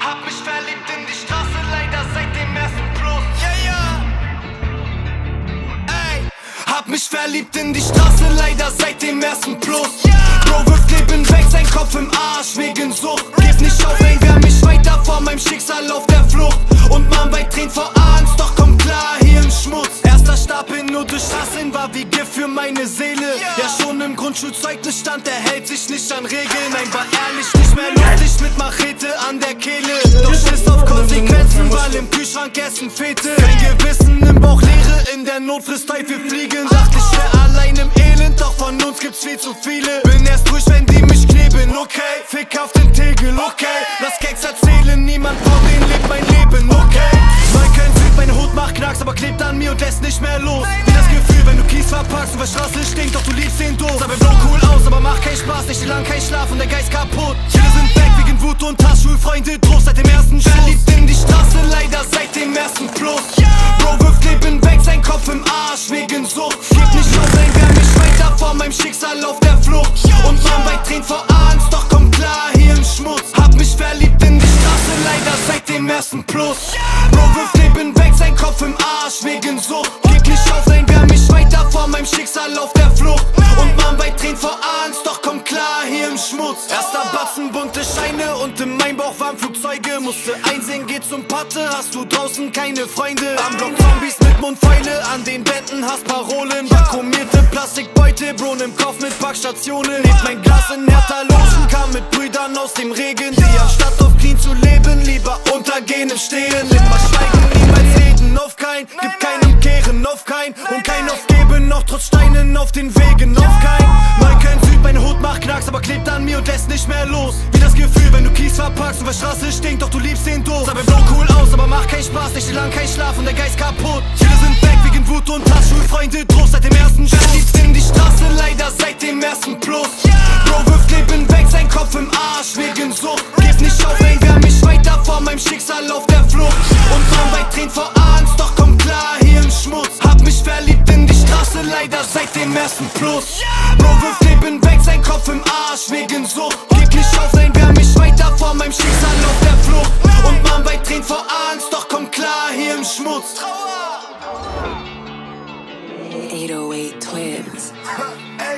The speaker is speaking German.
Hab mich verliebt in die Straße, leider seit dem ersten Plus. Hab mich verliebt in die Straße, leider seit dem ersten Plus. Bro wirft Leben weg, sein Kopf im Arsch wegen Sucht. Gib nicht auf, ey, wer mich weiter vor meinem Schicksal auf der Flucht. Und man weit tränt vor Angst, doch komm klar, hier im Schmutz. Erster Stapel nur durch Rasseln war wie Gift für meine Seele. Ja, schon im Grundschulzeugnis stand, er hält sich nicht an Regeln. Nein, war ehrlich, nicht mehr lustig mit Machete an der Kehle. Doch Schiss auf Konsequenzen, weil im Kühlschrank Essen fehlte. Kein Gewissen im Bauch, Leere, in der Not frisst Teufel fliegen. Dachte ich wär allein im Elend, doch von uns gibt's viel zu viele. Bin erst ruhig, wenn die mich kleben, okay. Fick auf den Tegel, okay. Lass Gags erzählen, niemand vor denen lebt mein Leben, okay. Neukölln Süd, meine Hut macht Knacks, aber klebt an mir und lässt nicht mehr los. Wie das Gefühl, wenn du Kies verpackst und bei Straße stinkt, doch du liebst den Durst. Sah bei Blau cool aus, aber macht keinen Spaß, nicht lang kein Schlaf und der Geist kaputt. Viele sind weg wegen Wut und Hass, Schulfreunde Trost seit dem ersten Schuss. Verliebt in die Straße, leider seit dem ersten Plus. Bro wirft Leben weg, sein Kopf im Arsch wegen Sucht. Gib nicht auf, ey, wer mich weiter vor meinem Schicksal auf der Flucht. Und man weit tränt vor Angst, doch komm klar, hier im Schmutz. Hab mich verliebt in die Straße, leider seit dem ersten Plus. Bro wirft Leben weg, sein Kopf im Arsch wegen Sucht. Gib nicht auf, ey, wer mich weiter vor meinem Schicksal auf der Flucht. Und man weit tränt vor Angst, doch komm klar, hier im Schmutz. Erster Batzen, bunte Scheine und in meinem Bauch waren Flugzeuge. Musste einsehen, geh zum Patte, hast du draußen keine Freunde. Am Block Zombies mit Mundpfeile, an den Wänden hast Parolen. Vakuumierte Plastikbeutel, Bron im Kopf mit Packstationen. Hebt mein Glas in härter Lotion, kam mit Brüdern aus dem Regen, die anstatt auf clean zu leben, lieber untergehen im Stehen. Immer schweigen, niemals reden, auf kein, gib keinem Kehren, auf kein und kein Aufgeben, noch trotz Steinen auf den Wegen, auf kein. Neukölln Süd, meine Hut macht Knacks, aber klebt an mir und lässt nicht mehr los. Wie das Gefühl, wenn du Kies verpackst und bei Straße stinkt, doch du liebst den Durst. Sah bei Blau cool aus, aber macht keinen Spaß, nicht lang kein Schlaf und der Geist kaputt. Viele sind weg wegen Wut und Hass, Schulfreunde Trost seit dem ersten Schuss. Verliebt in die Straße, leider seit dem ersten Plus. Bro wirft Leben weg, sein Kopf im Arsch wegen Sucht. Gib nicht auf, ey, wer mich weiter vor meinem Schicksal auf der Flucht. Und man weit tränt vor Angst, doch komm klar, hier im Schmutz. Hab mich verliebt in die Straße, leider seit dem ersten Plus. Bro wirft Leben weg, sein Kopf im Arsch wegen Sucht. Gib nicht auf, ey, wer mich weiter vor meinem Schicksal auf der Flucht. Und man weit tränt vor Angst, doch komm klar, hier im Schmutz. 808 Twins.